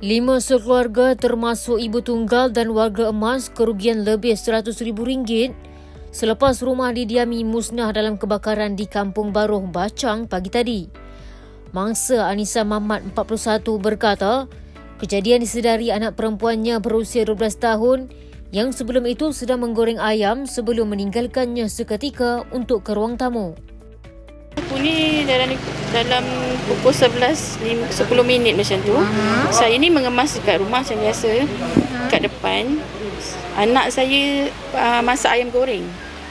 5 sekeluarga termasuk ibu tunggal dan warga emas kerugian lebih RM100,000 selepas rumah didiami musnah dalam kebakaran di Kampung Baruh, Bacang pagi tadi. Mangsa Anissa Mamat 41 berkata, kejadian disedari anak perempuannya berusia 12 tahun yang sebelum itu sedang menggoreng ayam sebelum meninggalkannya seketika untuk ke ruang tamu. Aku ni dalam pukul 10 minit macam tu. Saya ni mengemas dekat rumah macam biasa. Kat depan, anak saya masak ayam goreng.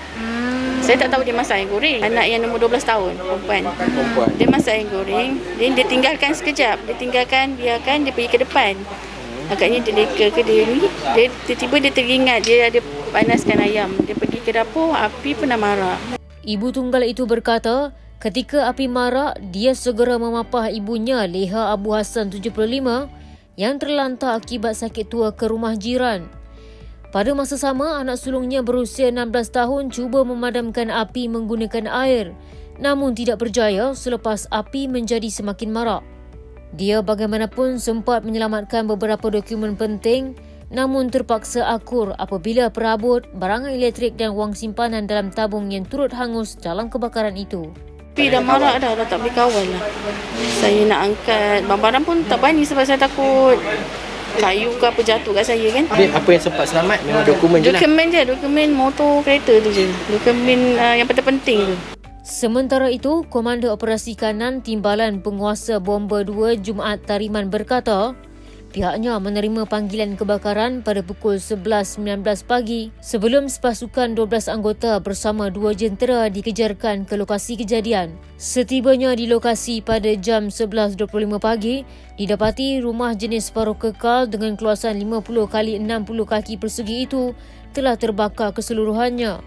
Saya tak tahu dia masak ayam goreng. Anak yang nombor 12 tahun, perempuan. Dia masak ayam goreng. Dia tinggalkan sekejap. Biarkan dia pergi ke depan. Agaknya dia leka ke dia ni. Tiba-tiba dia teringat dia ada panaskan ayam. Dia pergi ke dapur, api pun dah marak. Ibu tunggal itu berkata, ketika api marak, dia segera memapah ibunya Leha Abu Hassan 75 yang terlantar akibat sakit tua ke rumah jiran. Pada masa sama, anak sulungnya berusia 16 tahun cuba memadamkan api menggunakan air, namun tidak berjaya selepas api menjadi semakin marak. Dia bagaimanapun sempat menyelamatkan beberapa dokumen penting, namun terpaksa akur apabila perabot, barangan elektrik dan wang simpanan dalam tabung yang turut hangus dalam kebakaran itu. Api dah marak dah tak boleh kawal lah. Saya nak angkat barang-barang pun tak berani sebab saya takut kayu ke apa jatuh kat saya kan. Apa yang sempat selamat memang dokumen je lah. Dokumen motor kereta tu je. Dokumen yang penting-penting tu. Sementara itu, Komander Operasi Kanan Timbalan Penguasa Bomba 2 Jumaat Tariman berkata, pihaknya menerima panggilan kebakaran pada pukul 11.19 pagi sebelum sepasukan 12 anggota bersama 2 jentera dikejarkan ke lokasi kejadian. Setibanya di lokasi pada jam 11.25 pagi, didapati rumah jenis separuh kekal dengan keluasan 50 x 60 kaki persegi itu telah terbakar keseluruhannya.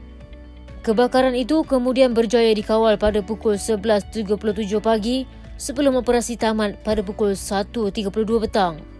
Kebakaran itu kemudian berjaya dikawal pada pukul 11.37 pagi sebelum operasi tamat pada pukul 1.32 petang.